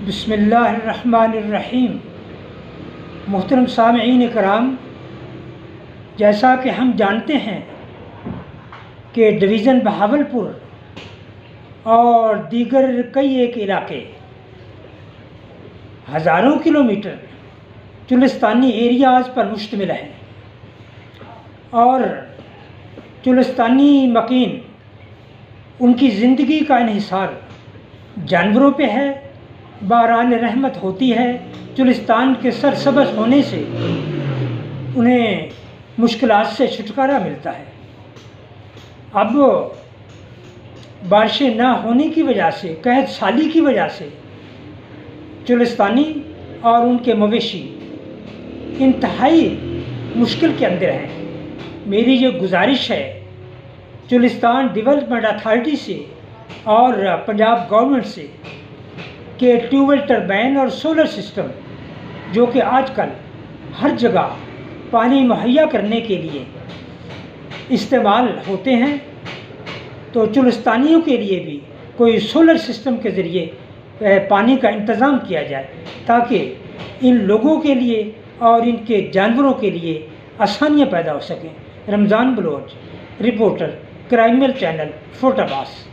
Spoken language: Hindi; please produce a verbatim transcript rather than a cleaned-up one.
बिस्मिल्लाहिर्रहमानिर्रहीम। मोहतरम सामईन कराम, जैसा कि हम जानते हैं कि डिवीज़न बहावलपुर और दीगर कई एक इलाके हज़ारों किलोमीटर चुलिस्तानी एरियाज़ पर मुश्तमिल हैं और चुलिस्तानी मकीन उनकी ज़िंदगी का इन्हिसार जानवरों पे है। बारान रहमत होती है, चुलिस्तान के सरसब्ज़ होने से उन्हें मुश्किलात से छुटकारा मिलता है। अब बारिशें ना होने की वजह से, कहत साली की वजह से चुलिस्तानी और उनके मवेशी इंतहाई मुश्किल के अंदर हैं। मेरी ये गुजारिश है चुलिस्तान डेवलपमेंट अथॉरिटी से और पंजाब गवर्नमेंट से कि ट्यूबवेल टरबाइन और सोलर सिस्टम जो कि आजकल हर जगह पानी मुहैया करने के लिए इस्तेमाल होते हैं, तो चुलिस्तानियों के लिए भी कोई सोलर सिस्टम के ज़रिए पानी का इंतज़ाम किया जाए ताकि इन लोगों के लिए और इनके जानवरों के लिए आसानियाँ पैदा हो सकें। रमज़ान बलोच, रिपोर्टर, क्राइमियल चैनल, फैसलाबाद।